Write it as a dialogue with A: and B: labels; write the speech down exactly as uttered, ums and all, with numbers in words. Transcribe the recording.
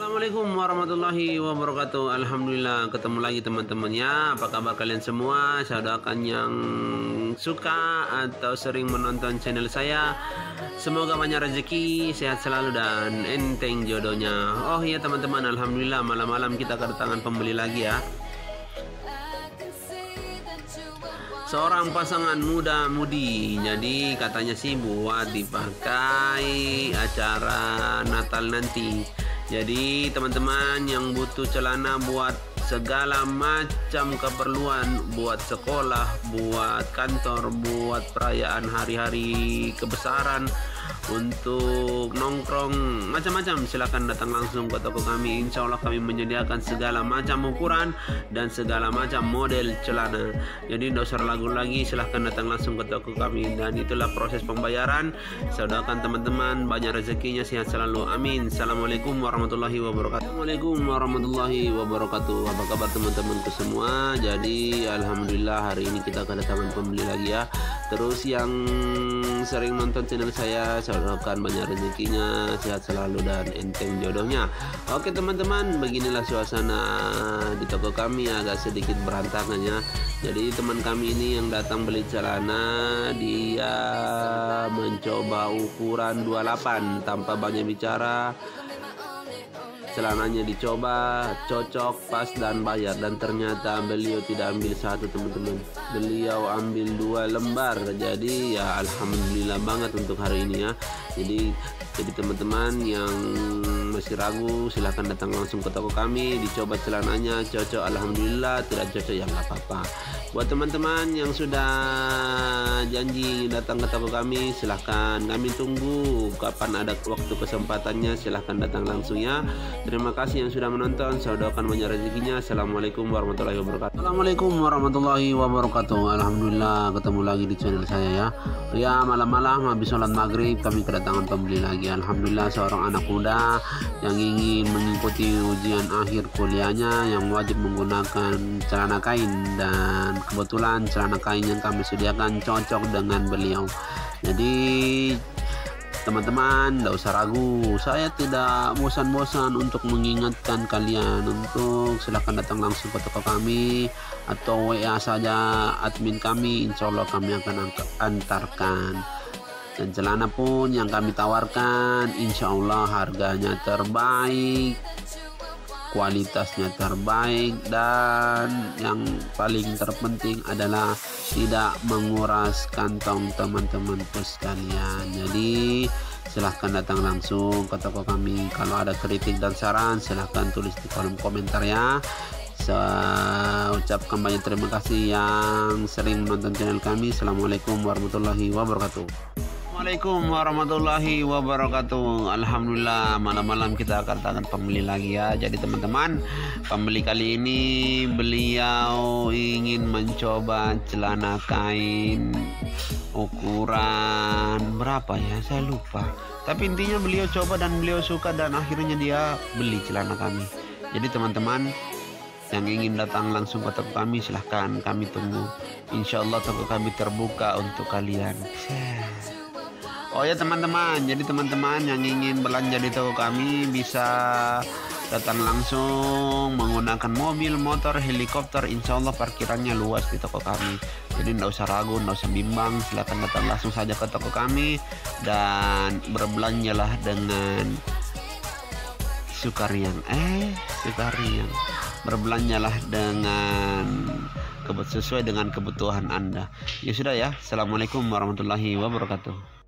A: Assalamualaikum warahmatullahi wabarakatuh. Alhamdulillah ketemu lagi teman-teman ya. Apa kabar kalian semua? Saya doakan yang suka atau sering menonton channel saya, semoga banyak rezeki, sehat selalu dan enteng jodohnya. Oh iya teman-teman, alhamdulillah malam-malam kita kedatangan pembeli lagi ya. Seorang pasangan muda-mudi, jadi katanya sih buat dipakai acara Natal nanti. Jadi teman-teman yang butuh celana buat segala macam keperluan, buat sekolah, buat kantor, buat perayaan hari-hari kebesaran, untuk nongkrong macam-macam, silahkan datang langsung ke toko kami. Insya Allah kami menyediakan segala macam ukuran dan segala macam model celana. Jadi tidak usah ragu lagi, silahkan datang langsung ke toko kami. Dan itulah proses pembayaran. Saya doakan teman-teman banyak rezekinya, sehat selalu, amin. Assalamualaikum warahmatullahi wabarakatuh. Assalamualaikum warahmatullahi wabarakatuh. Apa kabar teman-temanku semua? Jadi alhamdulillah hari ini kita kedatangan pembeli lagi ya. Terus yang sering nonton channel saya, saya doakan banyak rezekinya, sehat selalu dan enteng jodohnya. Oke teman-teman, beginilah suasana di toko kami, agak sedikit berantakan ya. Jadi teman kami ini yang datang beli celana, dia mencoba ukuran dua puluh delapan tanpa banyak bicara. Celananya dicoba, cocok, pas dan bayar, dan ternyata beliau tidak ambil satu teman-teman, beliau ambil dua lembar. Jadi ya alhamdulillah banget untuk hari ini ya. Jadi jadi teman-teman yang masih ragu, silahkan datang langsung ke toko kami, dicoba celananya, cocok alhamdulillah, tidak cocok ya nggak apa-apa. Buat teman-teman yang sudah janji datang ke toko kami, silahkan kami tunggu kapan ada waktu kesempatannya, silahkan datang langsung ya. Terima kasih yang sudah menonton, saya doakan banyak rezekinya. Assalamualaikum warahmatullahi wabarakatuh. Assalamualaikum warahmatullahi wabarakatuh. Alhamdulillah ketemu lagi di channel saya ya. Ya malam-malam habis sholat maghrib kami kedatangan pembeli lagi. Alhamdulillah seorang anak muda yang ingin mengikuti ujian akhir kuliahnya, yang wajib menggunakan celana kain, dan kebetulan celana kain yang kami sediakan cocok dengan beliau. Jadi teman-teman tidak usah ragu, saya tidak bosan-bosan untuk mengingatkan kalian untuk silahkan datang langsung ke toko kami atau W A saja admin kami, insya Allah kami akan antarkan. Dan celana pun yang kami tawarkan insya Allah harganya terbaik, kualitasnya terbaik, dan yang paling terpenting adalah tidak menguras kantong teman-temanku sekalian. Jadi silahkan datang langsung ke toko kami. Kalau ada kritik dan saran silahkan tulis di kolom komentar ya. Saya ucapkan banyak terima kasih yang sering menonton channel kami. Assalamualaikum warahmatullahi wabarakatuh. Assalamualaikum warahmatullahi wabarakatuh. Alhamdulillah malam-malam kita akan datang pembeli lagi ya. Jadi teman-teman, pembeli kali ini beliau ingin mencoba celana kain ukuran berapa ya, saya lupa. Tapi intinya beliau coba dan beliau suka, dan akhirnya dia beli celana kami. Jadi teman-teman yang ingin datang langsung ke toko kami, silahkan kami tunggu. Insya Allah toko kami terbuka untuk kalian. Oh ya teman-teman, jadi teman-teman yang ingin belanja di toko kami bisa datang langsung menggunakan mobil, motor, helikopter. Insya Allah parkirannya luas di toko kami. Jadi tidak usah ragu, tidak usah bimbang, silahkan datang langsung saja ke toko kami dan berbelanjalah dengan sukariang. Eh, sukariang. Berbelanjalah dengan sesuai dengan kebutuhan Anda. Ya sudah ya. Assalamualaikum warahmatullahi wabarakatuh.